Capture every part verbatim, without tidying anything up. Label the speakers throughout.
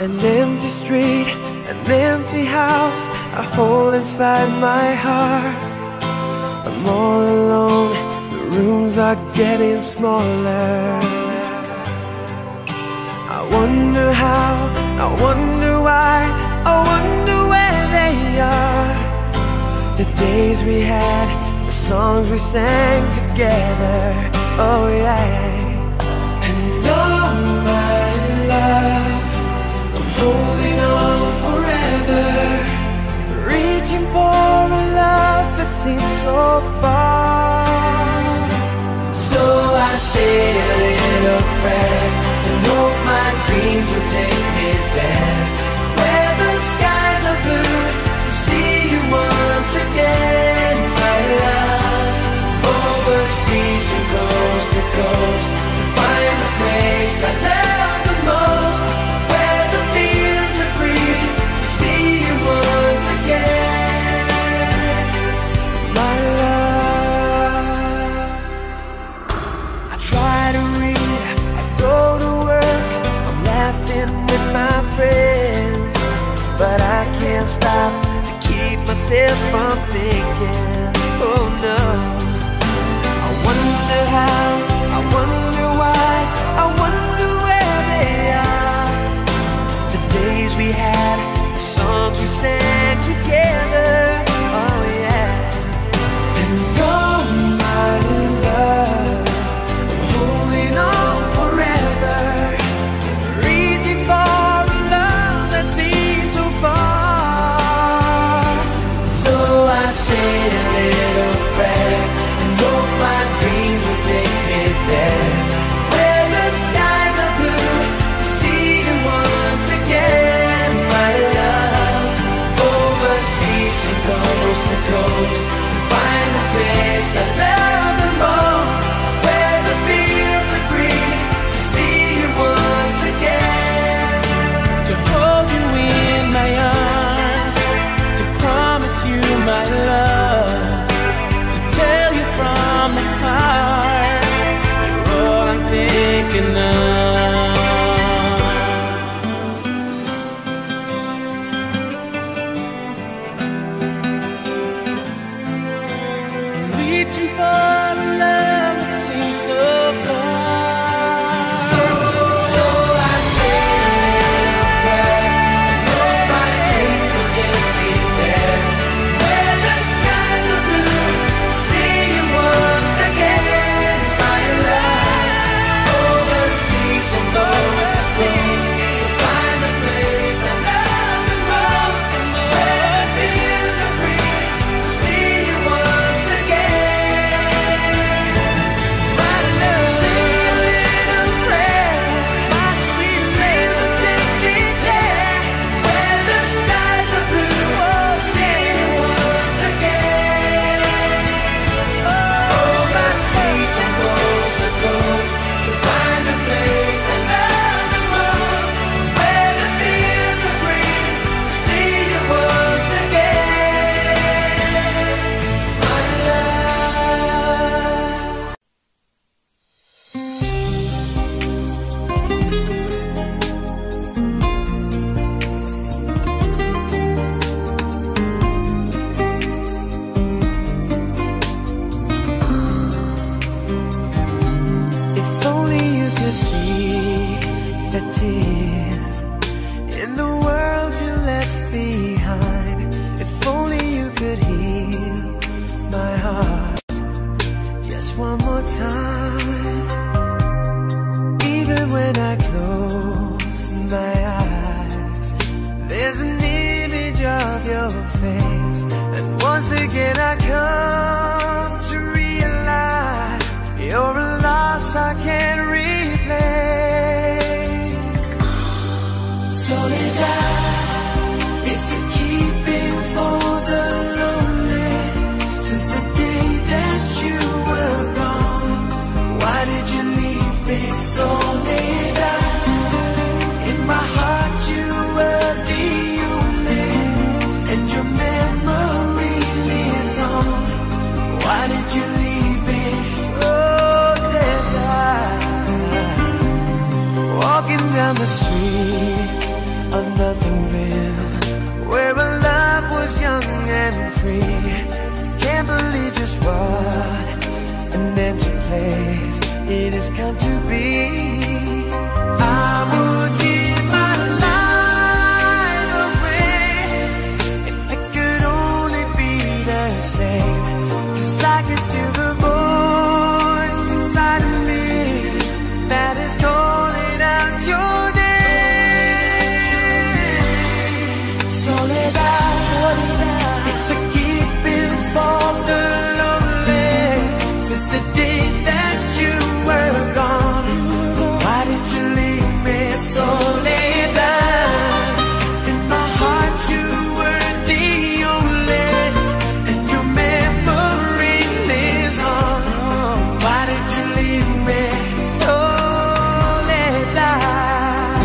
Speaker 1: An empty street, an empty house, a hole inside my heart. I'm all alone, the rooms are getting smaller. I wonder how, I wonder why, I wonder where they are. The days we had, the songs we sang together, oh yeah. And oh my love, I'm holding on forever, reaching for a love that seems so far. So I say a little prayer and hope my dreams will take me there, where the skies are blue, to see you once again, my love. Overseas from coast to coast, to find the place I love the most, where the fields are green, to see you once again, my love. I try to read, I go to work, I'm laughing with my friends, but I can't stop to keep myself from thinking, oh no. I wonder how, I wonder why, I wonder where they are. The days we had, the songs we sang together, oh yeah. And oh my love, I'm holding on forever, reaching for a love that seems so far. So I say a little prayer and hope my dreams will take me there, where the skies are blue, to see you once again, my love. Overseas from coast to coast, to find the place I love the most, where the fields are green, to see you once again, to hold you in my arms, to promise you my love, to tell you from the heart, you're all I'm thinking of. Reaching for a love that seems so far. So, so I say a prayer and hope my dreams will take me there, where the skies are blue, to see you once again, my love. Overseas and coast to coast, to find the place I love the most, where the fields are green, to see you once again, my love. Say a little prayer, my sweet dreams will take me there, where the skies are blue, to see you once again. Overseas from coast to coast, to find the place I love the most, where the fields are green, to see you once again, my love. If only you could see the tears in the world you left behind. If only you could heal my heart just one more time. Even when I close my eyes, there's an image of your face, and once again I come to realize you're a loss I can't replace. Soledad, it's a keeping for the lonely, since the day that you were gone. place it has come to be. I would give my life away if it could only be the same. 'Cause I can still the voice inside of me that is calling out your name. Soledad, it's a keeping for the lonely. Since the day that you were gone, why did you leave me, Soledad? In my heart you were the only, and your memory lives on. Why did you leave me, Soledad?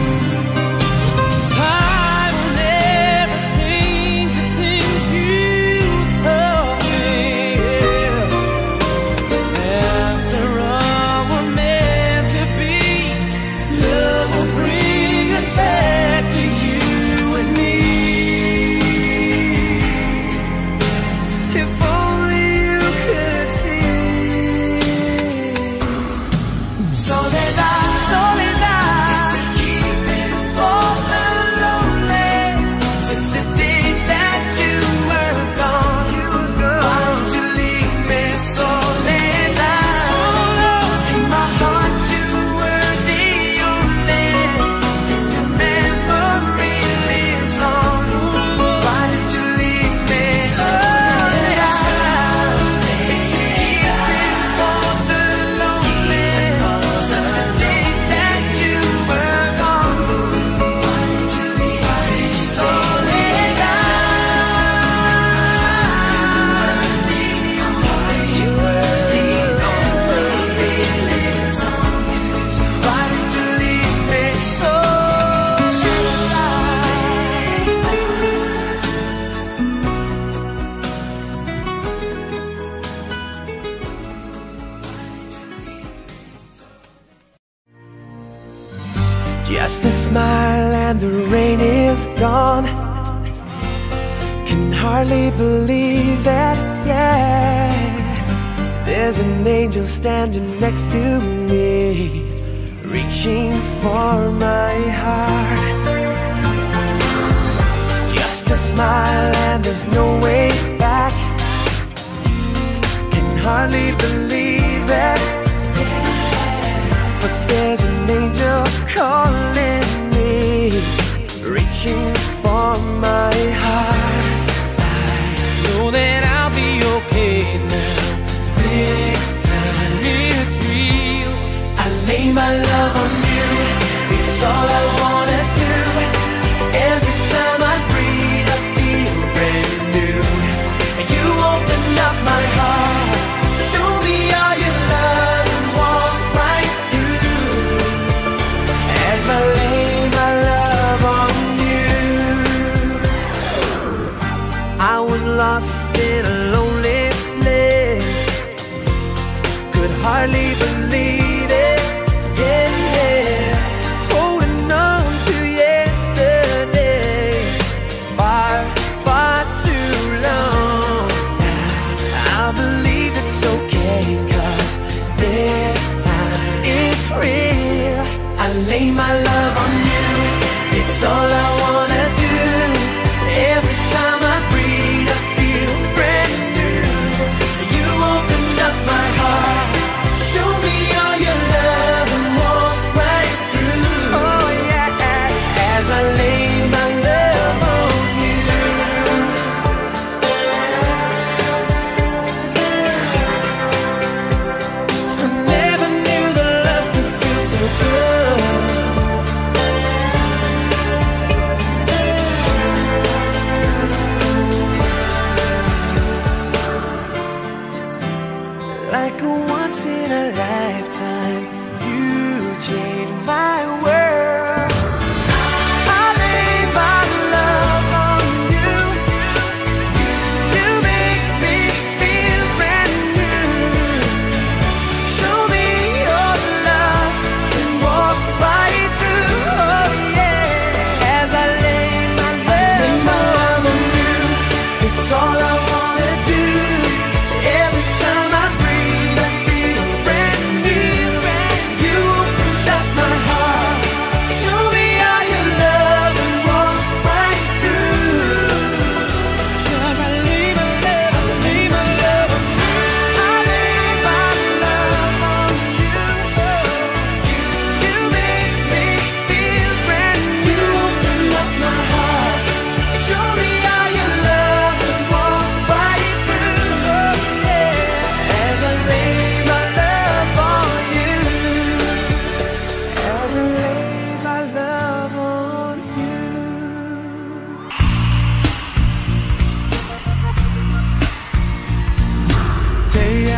Speaker 1: I will never change the things you told me. After all we're meant to be, love will bring us back to you and me. If only you could see. Soledad, Soledad, it's a keeping for the lonely. Since the day that you were gone, why don't you leave me, Soledad? In my heart you were the only, and your memory lives on. Why did you leave me, Soledad? It's a keeping for the lonely. Since the day that you were gone, why did you leave me, Soledad? You were the only, lives on. Why did you leave me, just a smile and the rain is gone. Can hardly believe it, yeah. There's an angel standing next to me, reaching for my heart. Just a smile and there's no way back. Can hardly believe it, but there's an angel calling me, reaching for my heart. I know that I'll be okay now. This time it's real. I lay my love on you, it's all I wanna do. Every time I breathe I feel brand new. You open up my heart, show me all your love and walk right through. As I lay my love on you, I was lost in a lonely place, could hardly believe it, yeah, yeah. Holding on to yesterday, far, far too long. I believe it's okay, 'cause this time it's real. I lay my love on you, it's all I wanna do. Every time I breathe I feel brand new. You opened up my heart, show me all your love and walk right through. Oh yeah, as I lay my love on you. I never knew the love could feel so good. Like a once in a lifetime, you changed my world. I lay my love on you. You make me feel brand new. Show me your love and walk right through. Oh yeah, as I lay my love, lay my love on you, it's all I wanna do. Every time I breathe I feel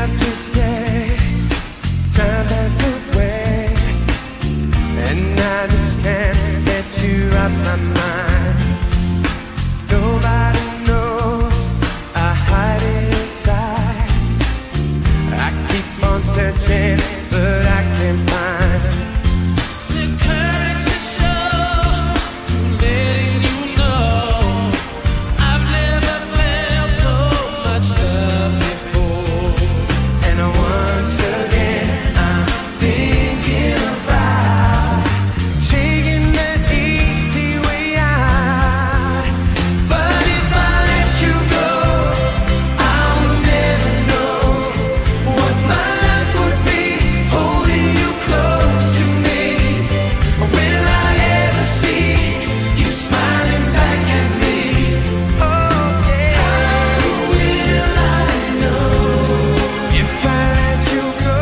Speaker 1: after day, time passes away, and I just can't get you out my mind. Nobody knows I hide it inside. I keep on searching, but I can't find the courage to show, to letting you know I've never felt so much love before. And once again I'm thinking about taking that easy way out. But if I let you go, I will never know what my life would be holding you close to me. Will I ever see you smiling back at me? Oh yeah. How will I know if I let you go?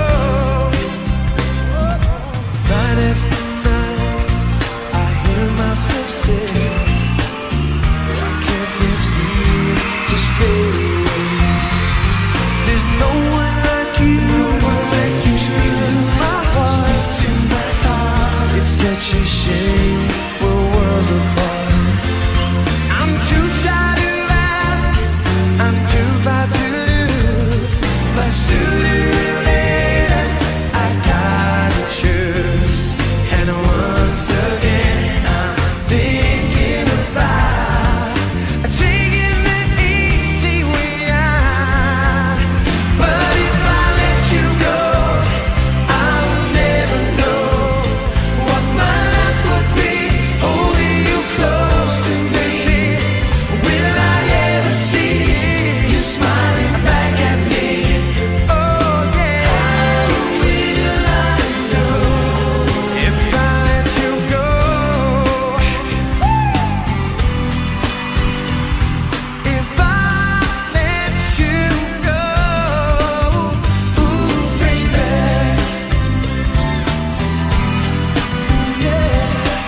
Speaker 1: Night after night I hear myself say, why can't this feeling just fade away? There's no one like you, you speak to my heart. It's such a shame we're worlds apart. I'm too shy to ask, I'm too bad to lose, but sooner or later I gotta choose. And once again I'm thinking about taking that easy way out. But if I let you go, I will never know what my life would be holding you close to me. Will I ever see you smiling back at me? Oh yeah. How will I know if I let you go? If I let you go, ooh baby, yeah.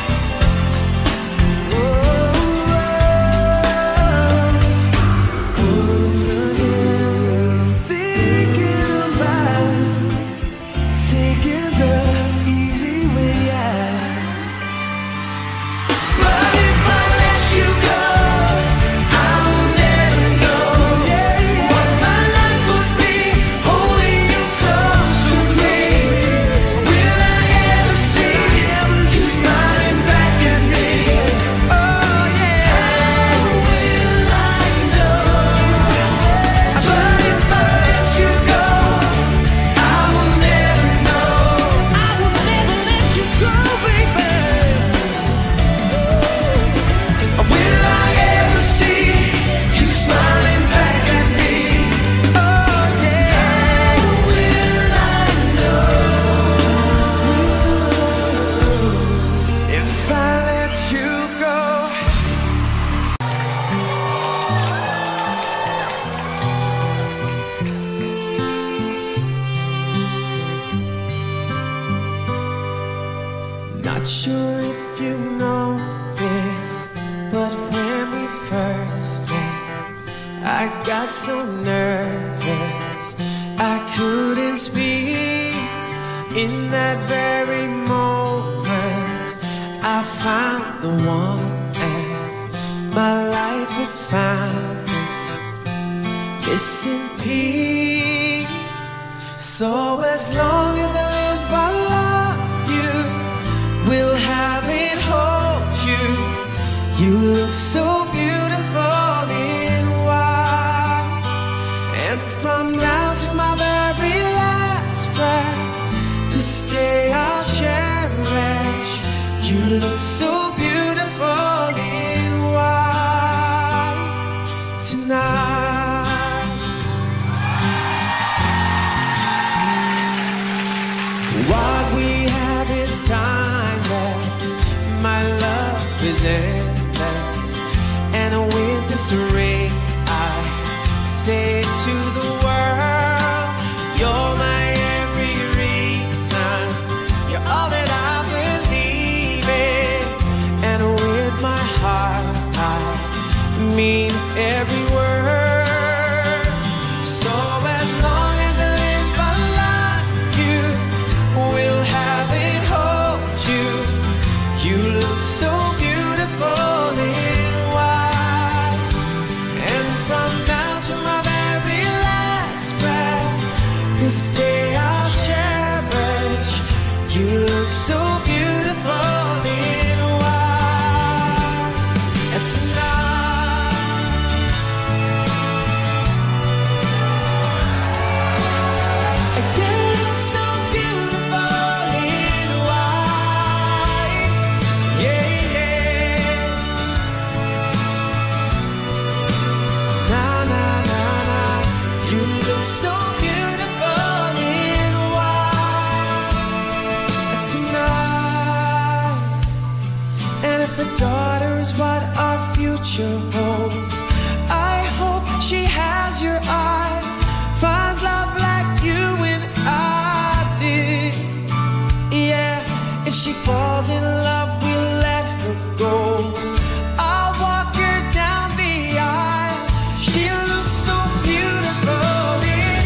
Speaker 1: Once again, thinking about taking the easy way out. But if I let you go, I will never know what my life would be holding you close to me. Will I ever see you smiling back at me? Oh yeah. How will I know? But if I let you go, I will never know. I will never let you go, baby. Will I ever see you smiling back at me? Oh yeah. How will I know if I let you go? Not sure if you know this, but when we first met, I got so nervous I couldn't speak. In that very moment, I found the one, and my life had found its missing piece. So as long as I live, I love you. We'll have it, hold you. You look so beautiful in white, and from now to my very last breath, this day I'll cherish. You look so beautiful in white tonight. What we have is timeless, my love is endless, and with this ring I say to the world, you're my every reason, you're all that I believe in, and with my heart I mean every word. So as long as I live, This day I'll cherish. You look so beautiful in white. And tonight, you look so beautiful in white. Yeah, yeah. Na na na na. You look so beautiful in white tonight. And if the daughter is what our future holds, I hope she has your eyes, finds love like you and I did. Yeah, if she falls in love, we'll let her go. I'll walk her down the aisle. She looks so beautiful in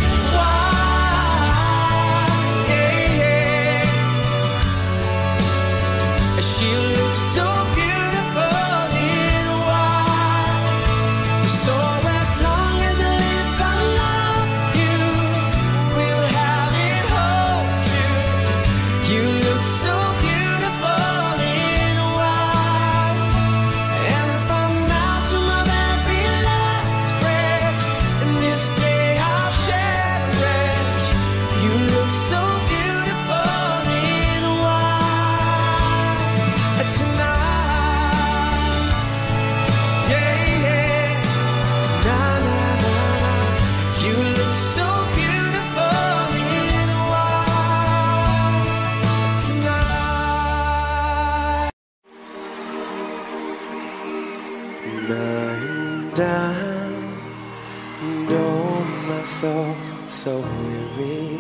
Speaker 1: white. Yeah, yeah. She looks so beautiful in white. So as long as I live, I love you. We'll have it, hold you. You look so beautiful in white. And from now to my very last breath, and this day I'll cherish. You look so beautiful in white tonight. Yeah, yeah. Na na na na. You look so beautiful in white tonight. Lying down, and oh my soul, so weary.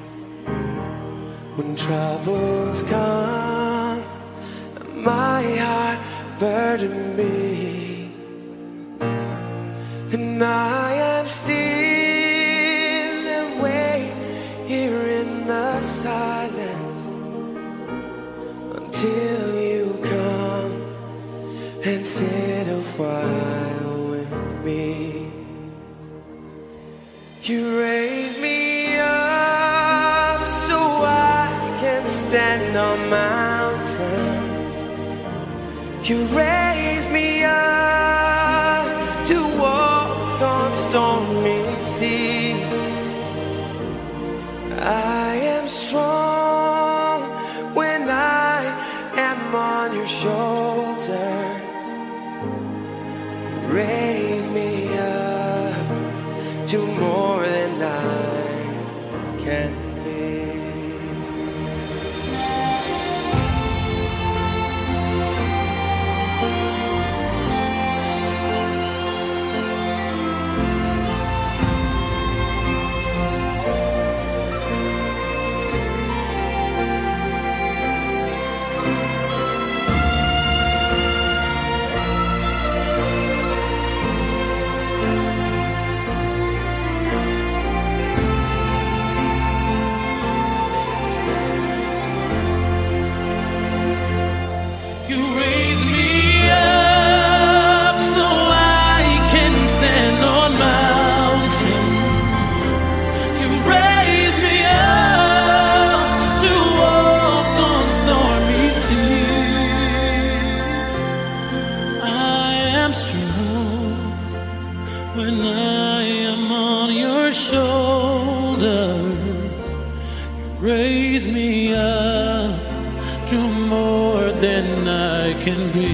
Speaker 1: When troubles come, my heart burdened me, and I am still and wait here in the silence until you come and sit a while with me. You raise me up so I can stand on mountains. You raise me up to walk on stormy seas. I am strong when I am on your shoulders. Raise me up to more than I can be.
Speaker 2: When I am on your shoulders, you raise me up to more than I can be.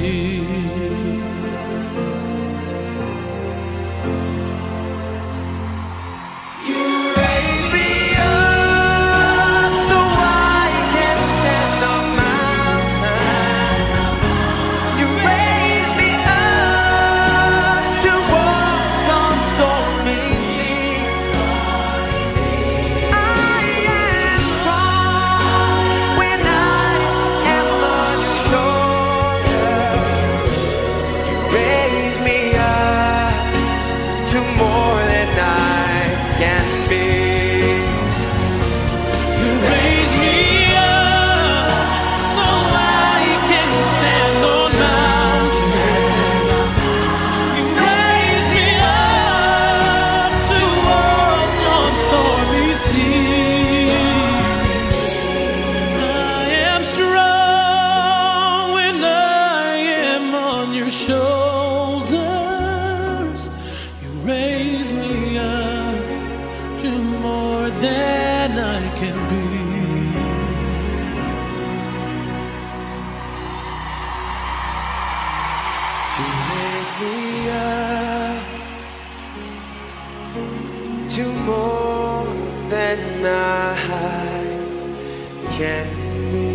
Speaker 1: When I am on your shoulders,
Speaker 2: than I can be.
Speaker 1: You raise me up to more than I can be.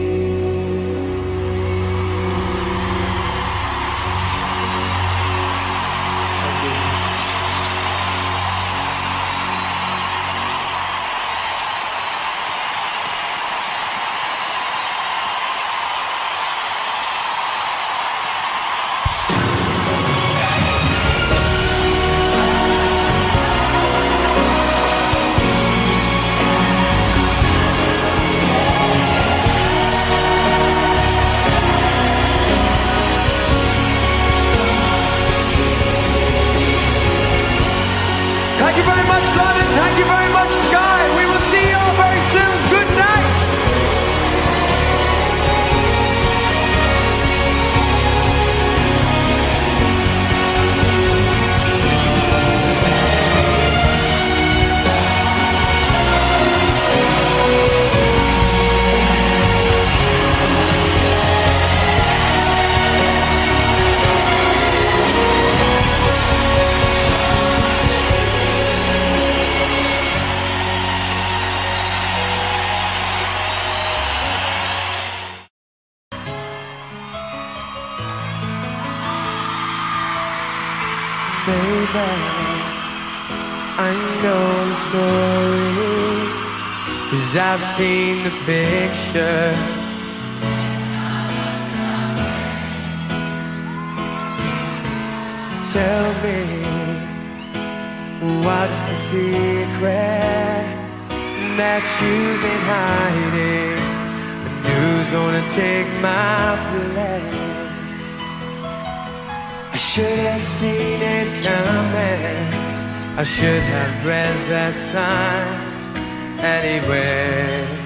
Speaker 1: Thank you very much, London. Thank you very much, Sky. We will see you all very soon. Good night. Baby, I know the story, 'cause I've seen the picture. Tell me, what's the secret that you've been hiding? And who's gonna take my place? I should have seen it coming. I should have read the signs anyway.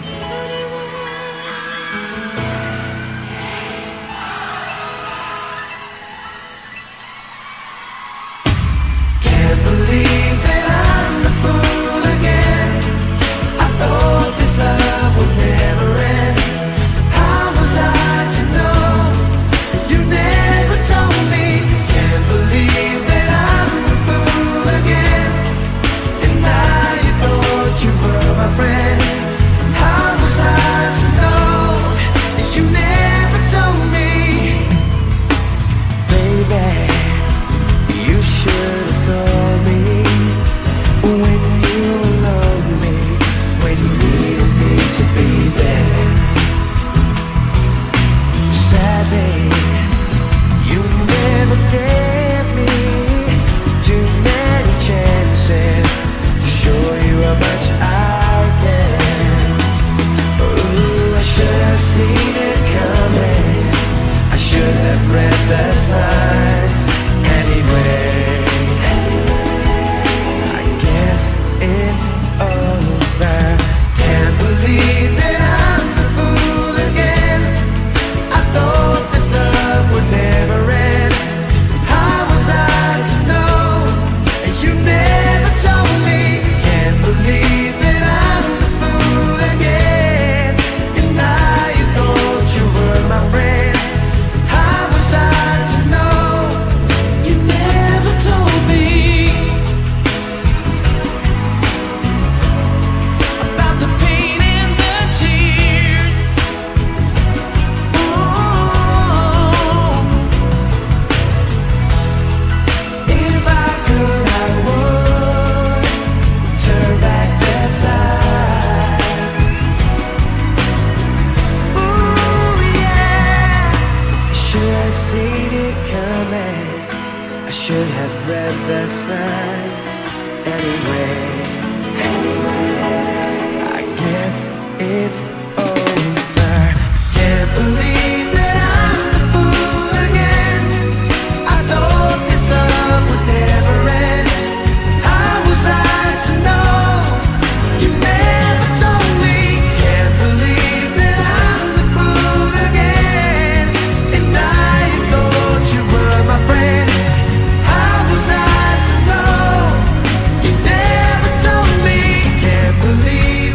Speaker 1: Can't believe that I'm the fool again. I thought this love would never end. How was I to know? You never told me. Believe that I'm a fool again, and now you thought you were my friend. How was I to know? You never told me. Baby, you should have called me when you were lonely, when you needed me to be there. Sadly, you never gave me too many chances to show you how much I care. Ooh, I should have seen it coming. I should have read the signs anyway. I guess it's over. Can't believe that I'm the fool again. I thought this love would never end. How was I to know? You never told me. Can't believe that I'm the fool again, and now you thought you were my friend. How was I to know? You never told me about the pain and the tears. Oh, if I could, I would turn back that time. Ooh, yeah. I should have seen it coming. I should have read the signs anyway. Anyway, I guess it's over. Can't believe that I'm the fool again. I thought this love would never end. How was I to know? You never told me. Can't believe that I'm the fool again, and now you thought you were my friend. How was I to know? You never told me. Can't believe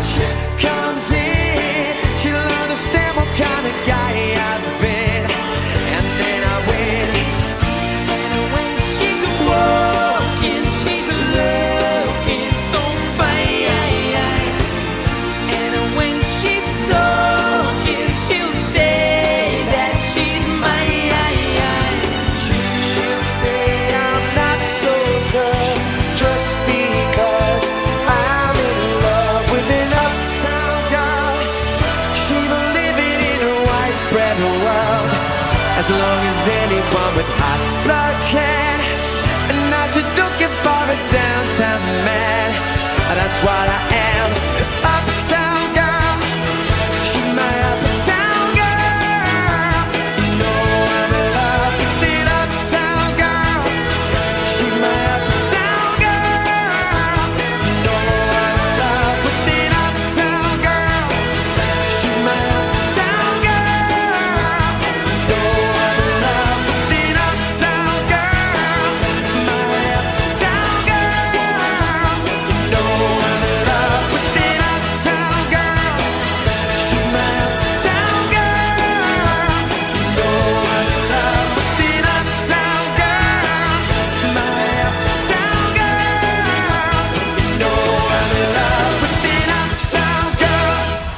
Speaker 1: she comes in, she'll understand what kind of guy I've been. And then I win. And when she's walking, she's looking so fine. And when she's talking, she'll say that she's mine. She'll say I'm not so tough just because I'm in love with an uptown girl. She been living in a white bread world as long as anyone with hot blood can. And now she's looking for a downtown man. That's what I am, uptown girl. She's my uptown girl. You know I'm in love with an uptown girl. She's my uptown girl. You know I'm in love with an uptown girl. She's my uptown girl. You know I'm in love with an uptown girl. My uptown girl. You know I'm in love with an uptown girl. She's my uptown girl. You know I'm in love with an uptown girl. My uptown girl. You know I'm in love with an uptown girl.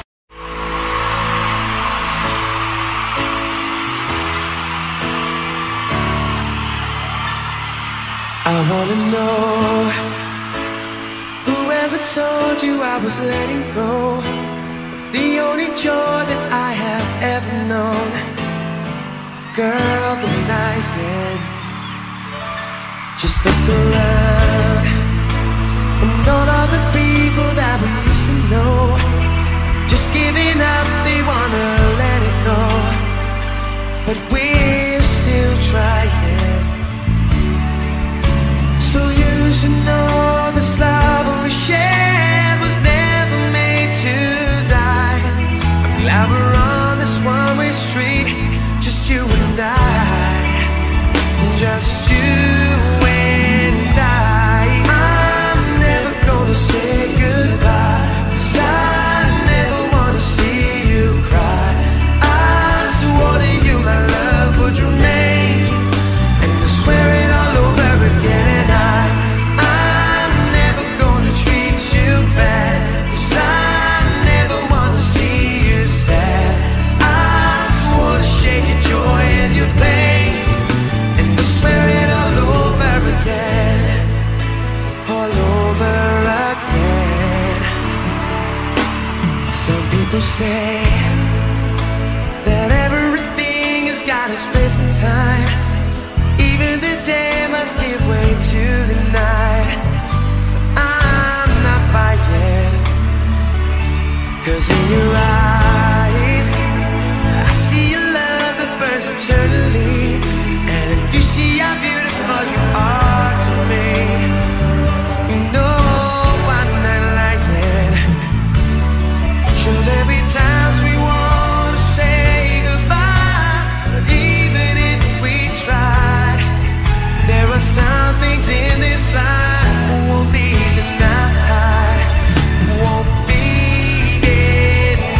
Speaker 1: I wanna know, whoever told you I was letting go, the only joy that I have ever known. Girl, the night end. Just look around, and all of the people that we used to know, just giving up, they wanna let it go. But we're still trying. So you should know this love we shared was never made to die. I'm glad we're on this one-way street, just you and I, just you and I. I'm never gonna say goodbye, 'cause I never wanna see you cry. I swore to you my love would remain, and I swear it all over again. And I, I'm never gonna treat you bad, 'cause I never wanna see you sad. I swore to share your joy and your pain, and I swear it all over again, all over again. Some people say that everything has got its place in time. Even the day must give way to the night. I'm not buying, 'cause in your eyes I see a love that burns eternally. And if you see how beautiful you are to me, you know I'm not lying. Should there be times we wanna say goodbye, but even if we tried, there are some things in this life that won't be denied, won't be denied.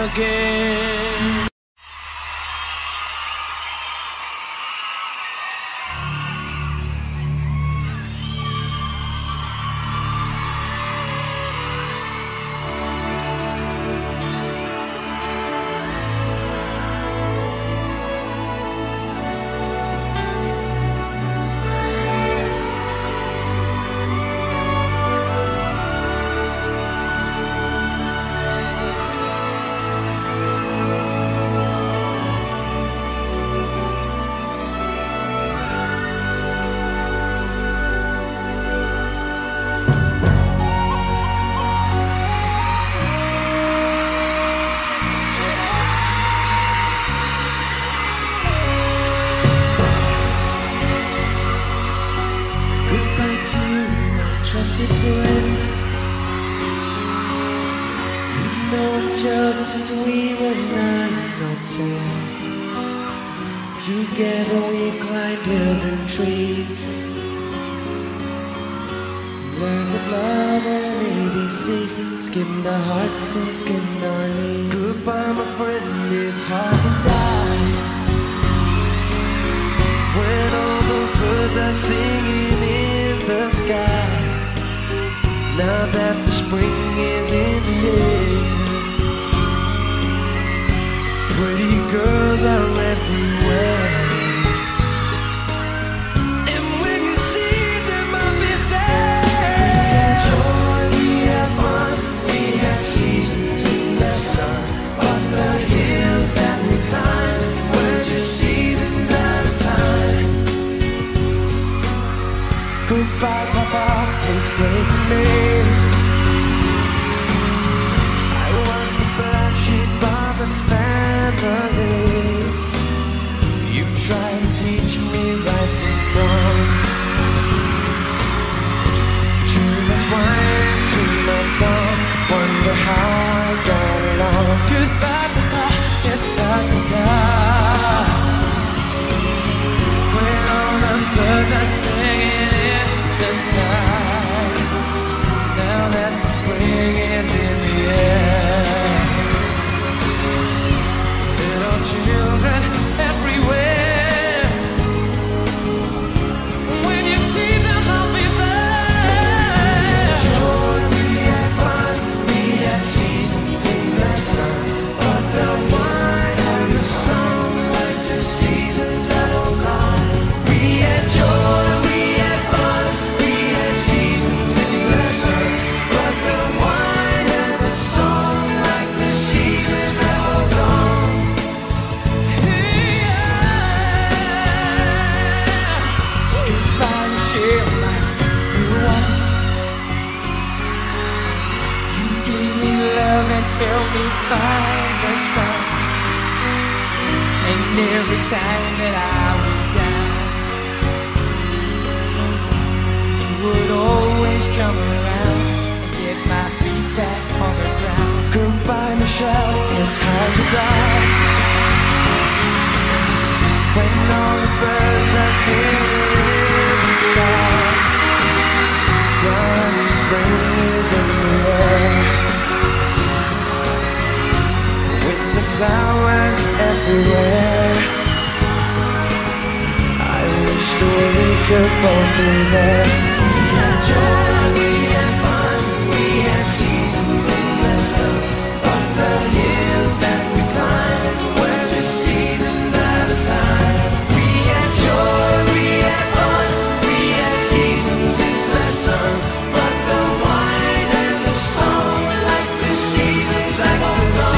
Speaker 2: again.
Speaker 1: Trusted friend, we've known each other since we were nine or ten. Together we've climbed hills and trees, learned of love and A B Cs, skimmed our hearts and skimmed our knees.
Speaker 2: Goodbye, my friend, it's hard to die when all the birds are singing in the sky. Now that the spring is in the air, pretty girls are everywhere. And when you see them, I'll be there.
Speaker 1: We had joy, we had fun, we had seasons in the sun, but the hills that we climbed were just seasons at a time.
Speaker 2: Goodbye, Papa, please pray for me. You try to teach me right from wrong. Too much wine, too much song. Wonder how I got along. Goodbye, Papa, it's hard to die when all the birds are singing in the sky. Now that the spring is in the air, children everywhere. When you see them, I'll be there.
Speaker 1: Joy, we had fun, we had seasons in the sun, but the wine and the song were just seasons that will come. We had joy, we had fun, we had seasons in the sun, but the wine and the song like the seasons that will come.
Speaker 3: Help me find the sun. And every time that I was down, you would always come around and get my feet back on the ground.
Speaker 2: Goodbye, Michelle, it's hard to die when all the birds are singing in the sky. But the spring is in the air, flowers everywhere. I wish that we could both be there.
Speaker 1: We had joy, we had fun, we had seasons in the sun, but the hills that we climbed were just seasons at a time. We had joy, we had fun, we had seasons in the sun, but the wine and the song like the seasons that will come.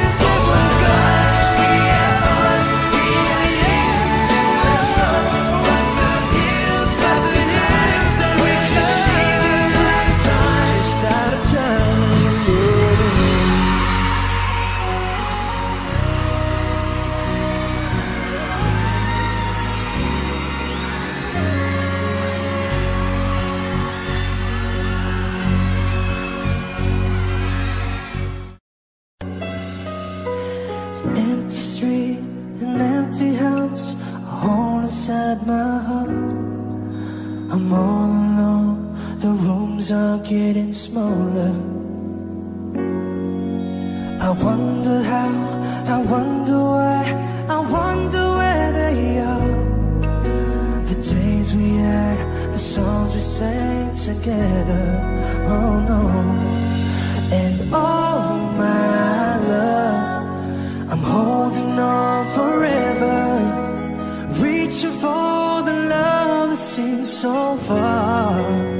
Speaker 1: Empty street, an empty house, a hole inside my heart. I'm all alone, the rooms are getting smaller. I
Speaker 2: wonder how, I wonder why, I wonder where they are. The days we had, the songs we sang together. Oh no. And oh my love, I'm holding on forever, reaching for the love that seems so far.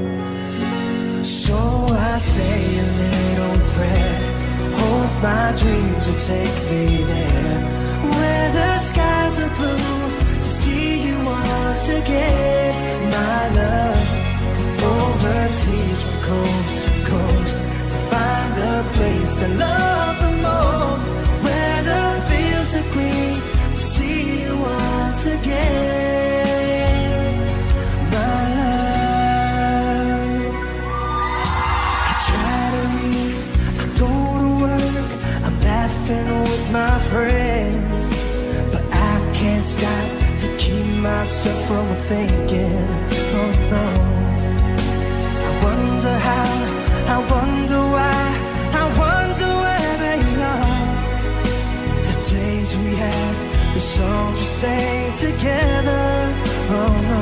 Speaker 2: So I say a little prayer, hope my dreams will take me there, where the skies are blue, to see you once again. My love, overseas from coast to coast, to find the place to love the most, where the fields are green, to see you once again. My love, I try to read, I go to work, I'm laughing with my friends, but I can't stop to keep myself from thinking. Oh no. I wonder how, I wonder why, I wonder where they are. The days we had, the songs we sang together. Oh no.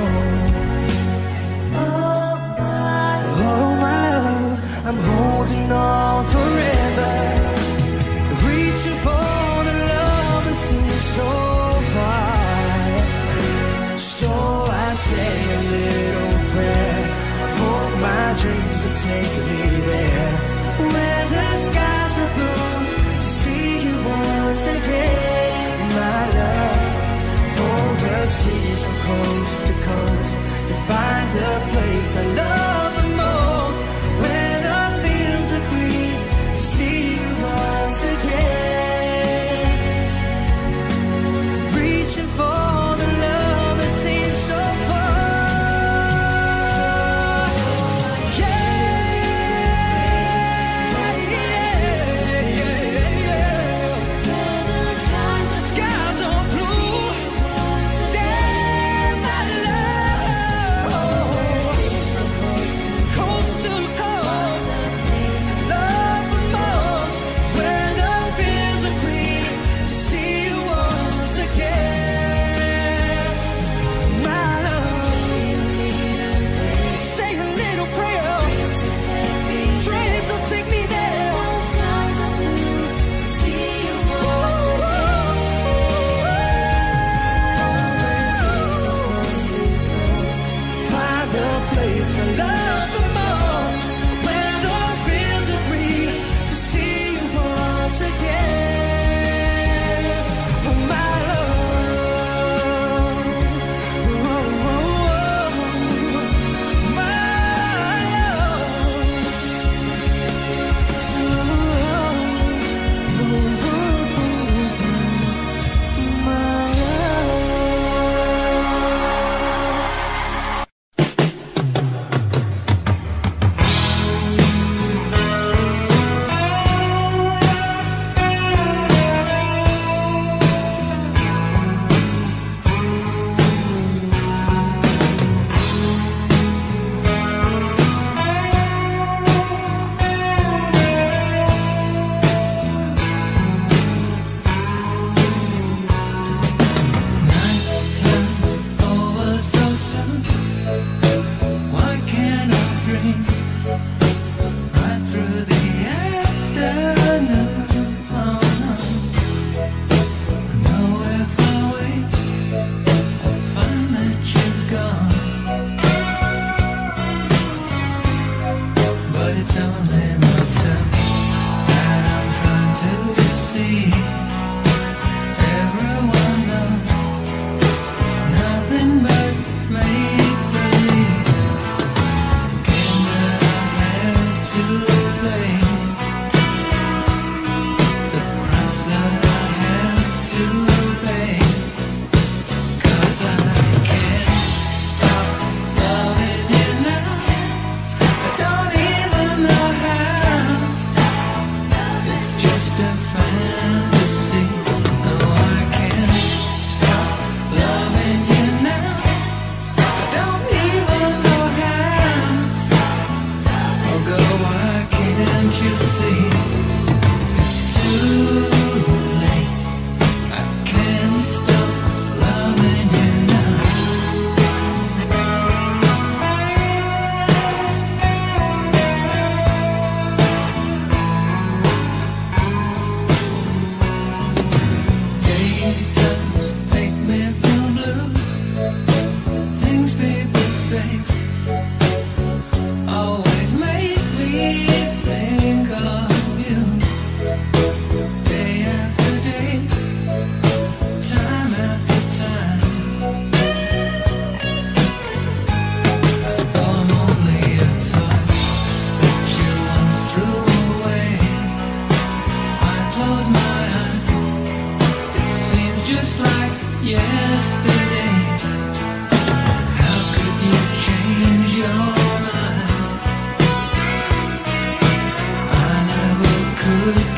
Speaker 2: Oh my, oh my love, I'm holding on forever, reaching for the love that seems so far. So I say a little prayer, hope my dreams will take me there, where the skies are blue, to see you once again. My love, overseas from coast to coast, to find the place I love the most, where the fields are green, to see you once again, reaching for the love that seems so far. I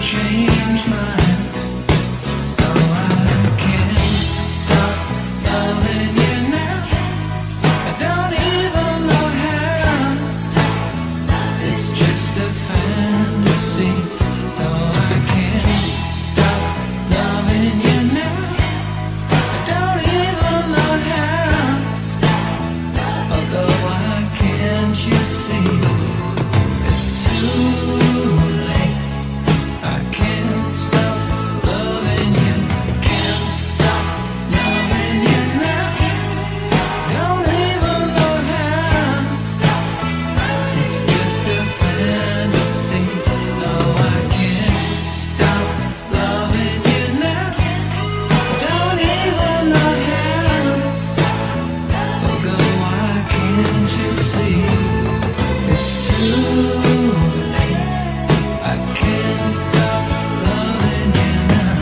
Speaker 2: change mine. No, I can't stop loving you now. I don't even know how. It's just a fantasy. No, I can't stop loving you now. I don't even know how. Although why can't you see? It's too late. I can't stop loving you. Can't stop loving you now. Don't even know how. It's just a fantasy. No, I can't stop loving you now. Don't even know how. Oh girl, why can't you see? It's too late. I can't stop loving you now.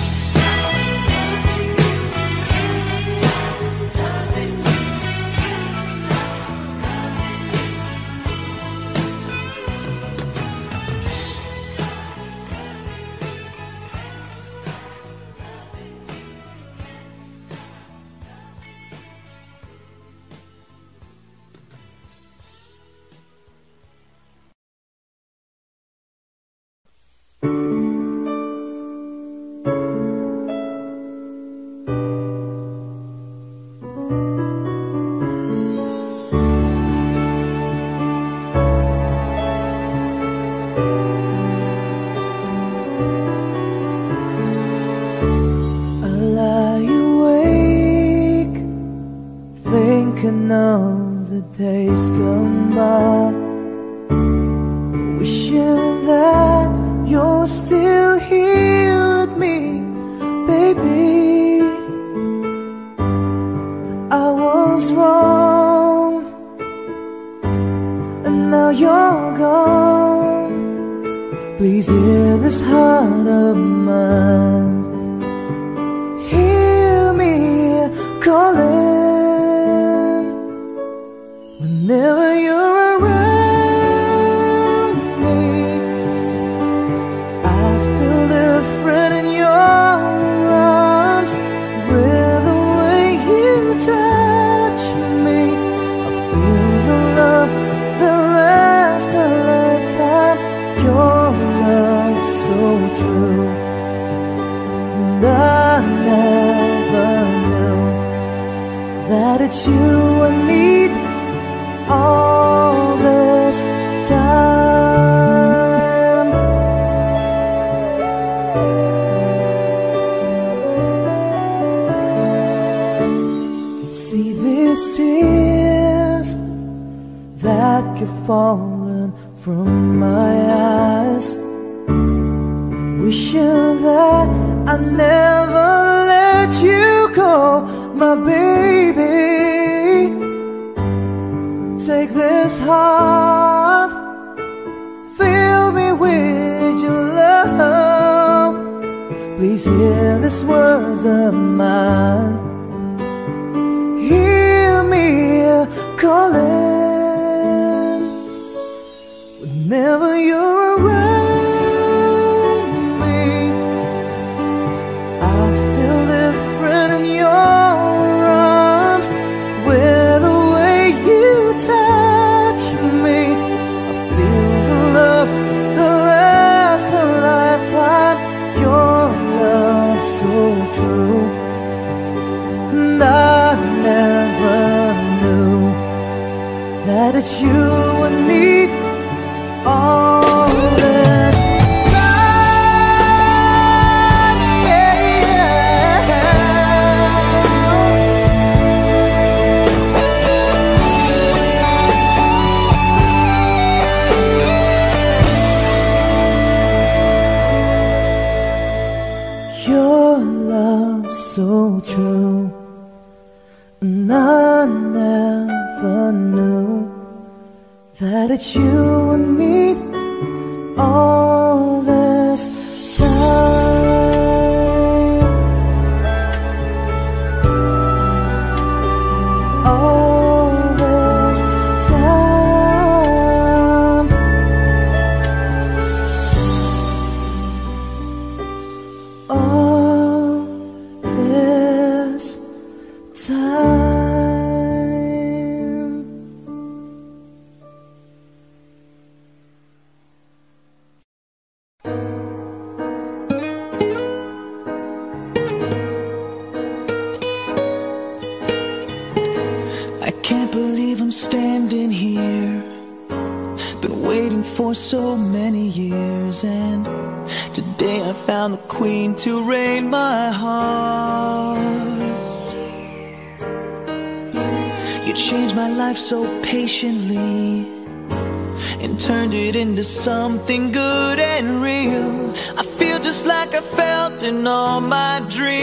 Speaker 4: I lie awake, thinking of the days gone by, wishing that you're still here with me, baby. I was wrong, and now you're gone. Please hear this heart of mine. Hear me calling whenever you're around me. I feel different in your arms, with the way you touch me. I feel the love that lasts a lifetime. Your love so true. And I never knew that it's you I need all this time. See these tears that keep falling from my eyes, wishing that I never let you go, my baby. Take this heart, fill me with your love. Please hear these words of mine. Hear me calling whenever you're around me. I feel different in your arms, with the way you touch me. I feel the love that lasts a lifetime. Your love so true. And I never knew that it's you I need all this time. Yeah, yeah. Your love so true. And I never knew that it's you I need all this time. All this time.
Speaker 2: I can't believe I'm standing here. Been waiting for so many years, and today I found the queen to reign my heart. You changed my life so patiently and turned it into something good and real. I feel just like I felt in all my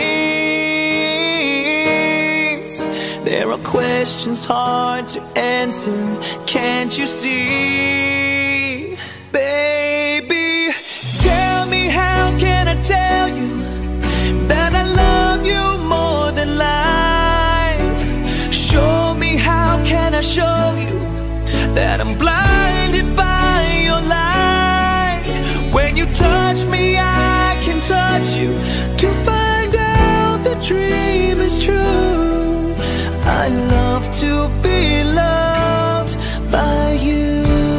Speaker 2: dreams. There are questions hard to answer, can't you see? Baby, tell me, how can I tell you that I love you more than life? Show me, how can I show you that I'm blinded by your light? When you touch me, I can touch you to find out the dream is true. I love to be loved by you.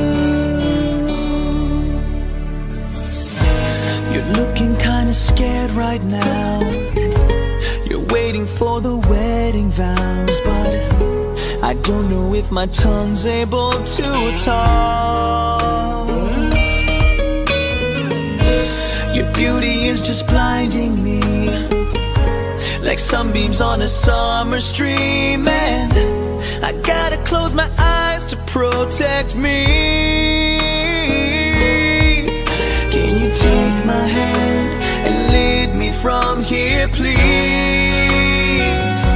Speaker 2: You're looking kinda scared right now. You're waiting for the wedding vows, but I don't know if my tongue's able to talk. Your beauty is just blinding me, like sunbeams on a summer stream, and I gotta close my eyes to protect me. Can you take my hand and lead me from here, please?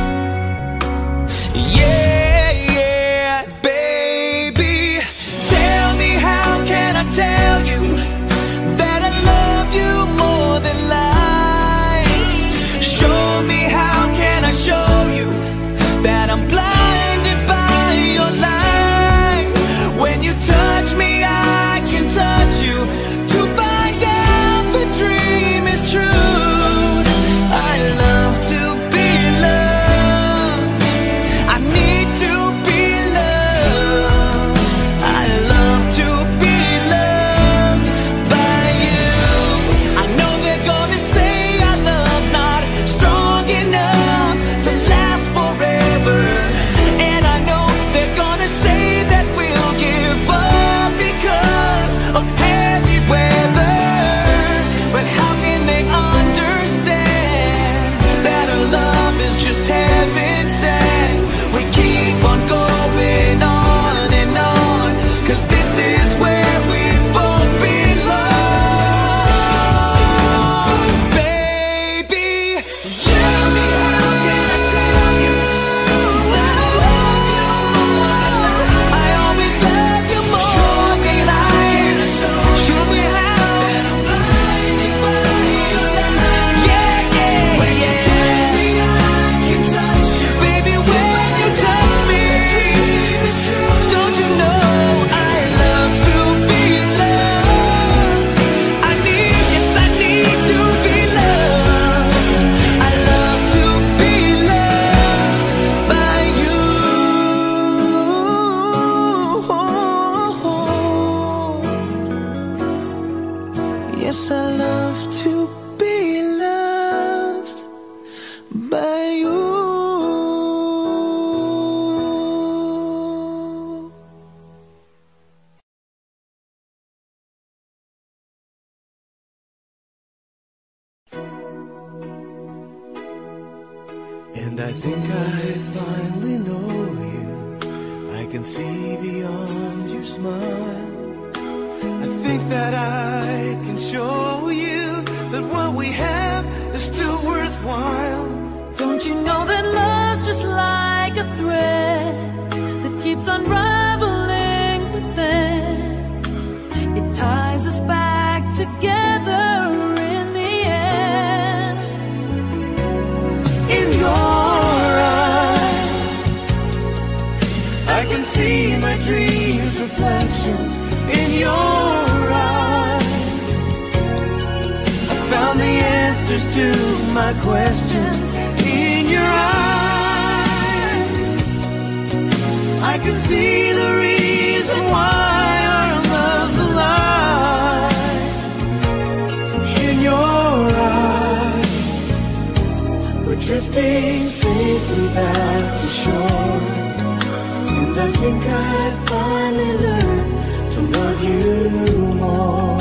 Speaker 2: Yeah, yeah, baby, tell me, how can I tell you that I love you more than life? Show me, how can I show you that I'm blinded by your light? When you touch me, I can touch you to find out the dream is true. I love to be loved. I need to be loved. I love to be loved by you. I know they're gonna say our love's not strong enough to last forever, and I know they're gonna say that we'll give up because of heavy weather. But how can they understand that our love is just heaven sent? We keep on going on and on, 'cause this is where we both belong. Baby, tell me, how can I tell you that I love you more than life? I always love you more than life. Show me how that I'm blinded by your light. Yeah, yeah, when you touch me, I can touch you. Baby, when you touch me, don't you know I love to be loved? I need, yes, I need to be loved. I love to be loved by you. Yes, I love to be loved by you.
Speaker 4: And I think I finally know you. I can see beyond your smile. I think that I can show you that what we have is still worthwhile.
Speaker 5: Don't you know that love's just like a thread that keeps unraveling within? It ties us back together in the end.
Speaker 4: In your eyes, I can see my dreams' reflections. In your eyes, I found the answers to my questions. In your eyes, I can see the reason why our love's alive. drifting safely back to shore. And I think I finally learned to love you more.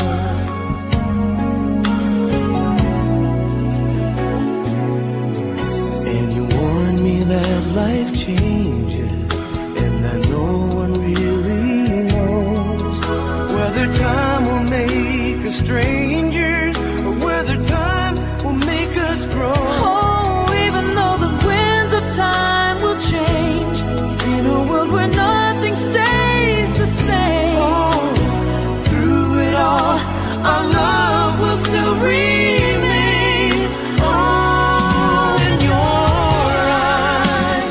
Speaker 4: And you warned me that life changes, and that no one really knows whether time will make us strangers or whether time will make us grow.
Speaker 5: Oh, even though the winds of time will change, in a world where nothing stays the same.
Speaker 4: Oh, through it all, our love will still remain. Oh, in your eyes,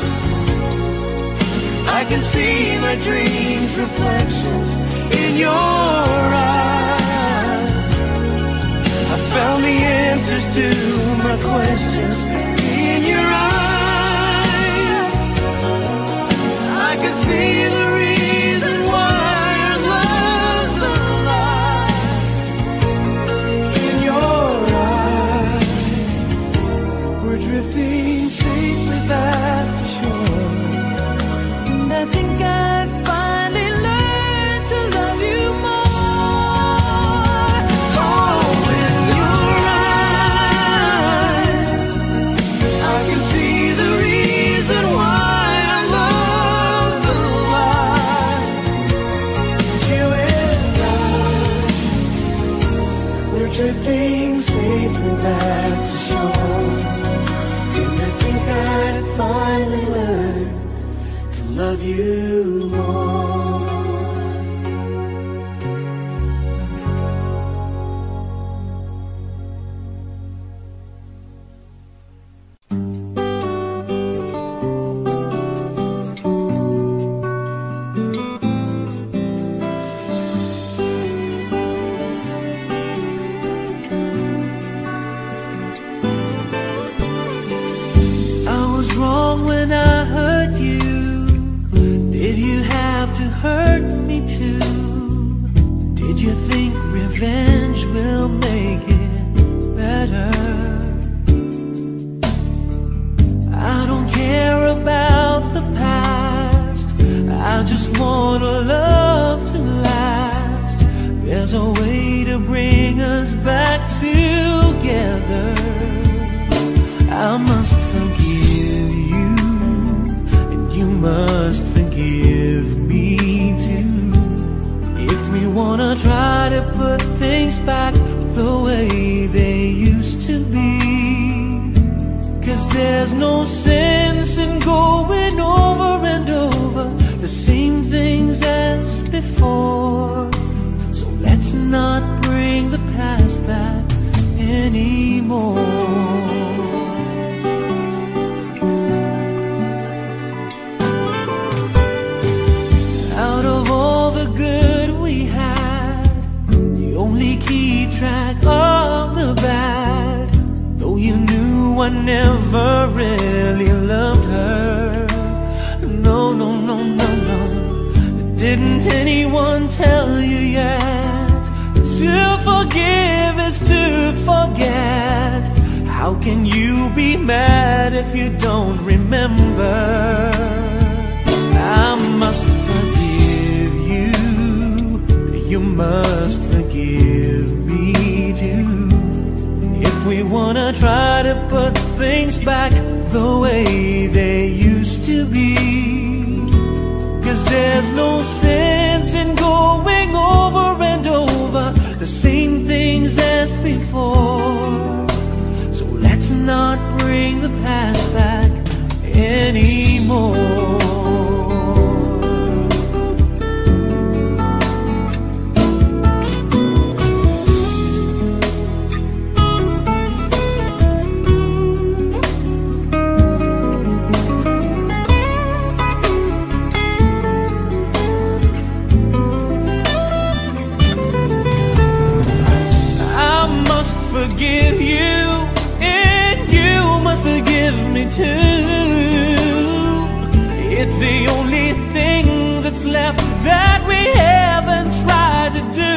Speaker 4: I can see my dreams' reflections in your eyes. I found the answers to my questions in your eyes. I can see the reason why our love's alive. In your eyes, we're drifting safely back to shore.
Speaker 5: And I think I finally learned to love you more.
Speaker 4: Oh, in your eyes, I can see the reason why our love's alive. You and I, we're drifting safely back to shore. And I think I finally learned to love you more.
Speaker 1: I was wrong when I hurt you. Did you have to hurt me too? Did you think revenge will make it better? I don't care about the past, I just want a love to last. There's a way to bring us back together. I must forgive you, and you must forgive me too. If we wanna try to put things back the way they used to be. 'Cause there's no sense in going over and over the same things as before. So let's not bring the past back anymore. Out of all the good we had, you only keep track of the bad. Though you knew I never really loved her. No, no, no, no, no. Didn't anyone tell you yet? To forgive is to forget. How can you be mad if you don't remember? I must forgive you, you must forgive me too. If we wanna try to put things back the way they used to be. 'Cause there's no sense in going over and over the same things as before. So let's not bring the past back anymore. Forgive you, and you must forgive me too. It's the only thing that's left that we haven't tried to do.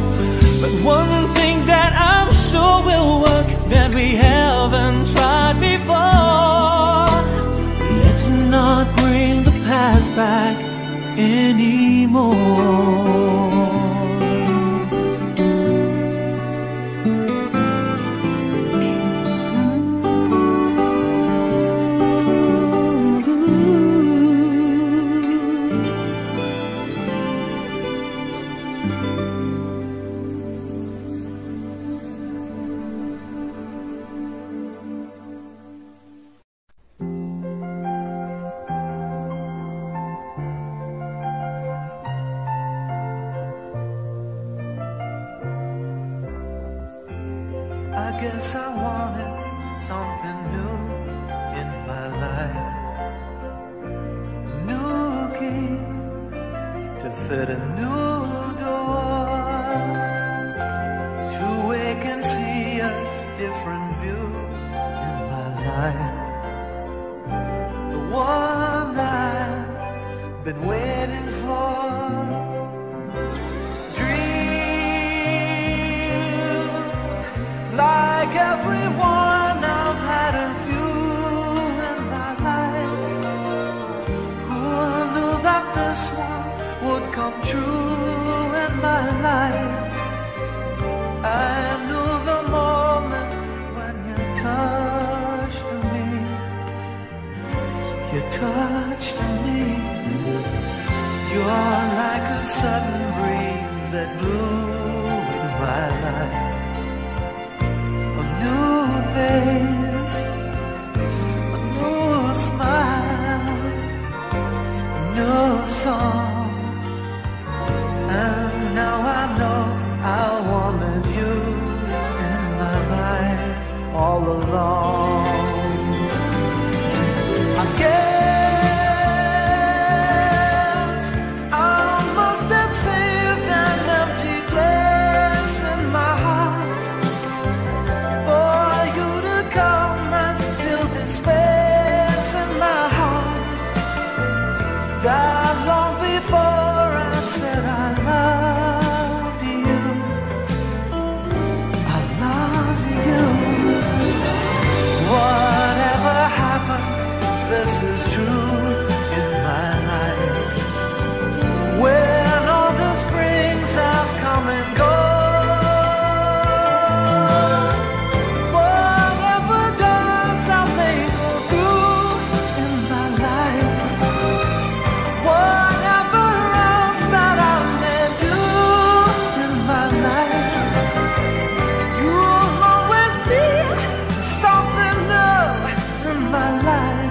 Speaker 1: But one thing that I'm sure will work that we haven't tried before.
Speaker 3: back anymore.
Speaker 4: I guess I wanted something new in my life. New key to fit a new door, to wake and see a different view in my life. The one I've been waiting for. Like everyone, I've had a few in my life. Who knew that this one would come true in my life? I knew the moment when you touched me. You touched me. You're like a sudden breeze that blew in my life. New face, a new smile, a new song, and now I know I wanted you in my life all along. I guess I must have saved an empty place in my heart. That long before I said I loved you, I loved you. Whatever happens, this is true in my life. When all the springs have come and gone, whatever does I may go through in my life. Whatever else that I may do in my life, you'll always be something new in my life.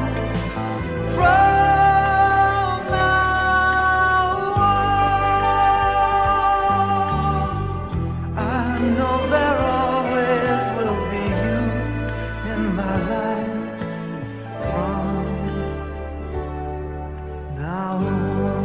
Speaker 4: From now on, I know there always will be you in my life. From now on.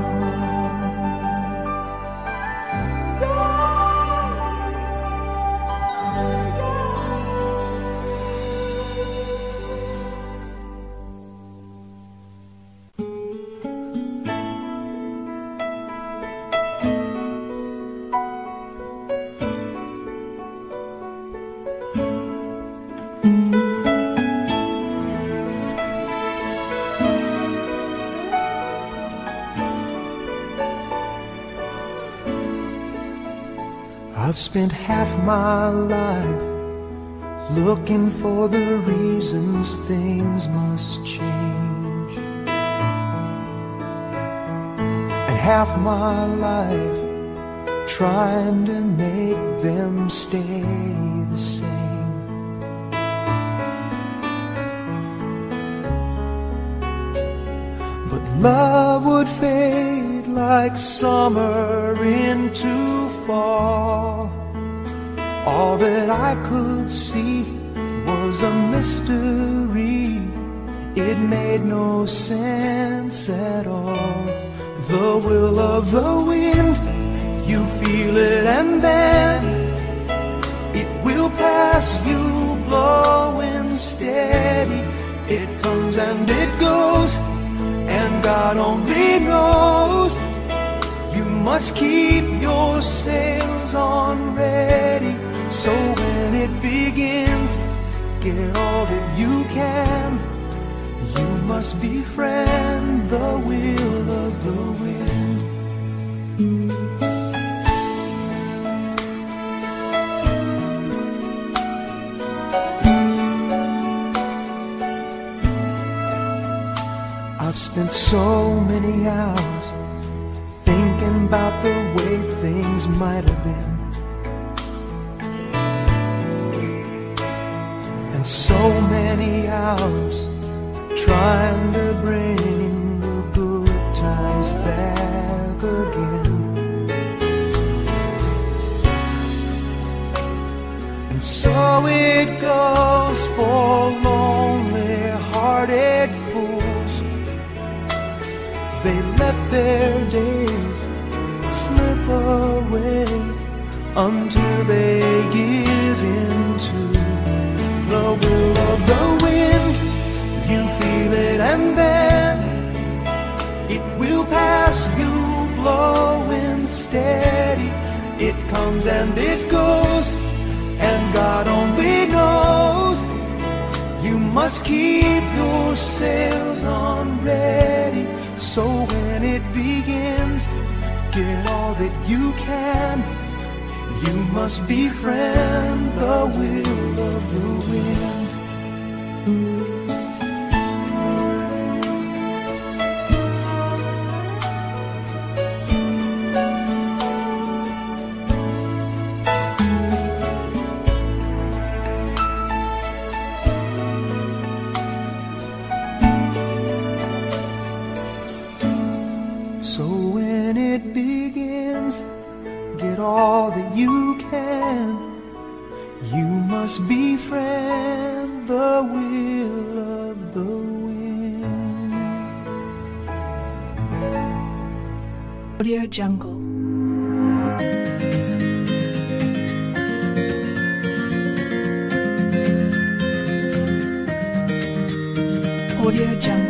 Speaker 2: I've spent half my life looking for the reasons things must change, and half my life trying to make them stay the same. But love would fade like summer into fall. All that I could see was a mystery. It made no sense at all. The will of the wind, you feel it and then it will pass you, blowing steady. It comes and it goes, and God only knows. You must keep your sails on ready, so when it begins, get all that you can. You must befriend the will of the wind. I've spent so many hours thinking about the way things might have been, and so many hours trying to bring the good times back again. And so it goes for lonely hearted fools. They let their days slip away until they give in to the will of the wind. You feel it and then it will pass you, blowing steady. It comes and it goes, and God only knows. You must keep your sails on ready, so when it begins, get all that you can. You must befriend the will of the wind. So when it begins, get all that you can. You must befriend the will of the wind.
Speaker 6: Audio Jungle. Audio Jungle.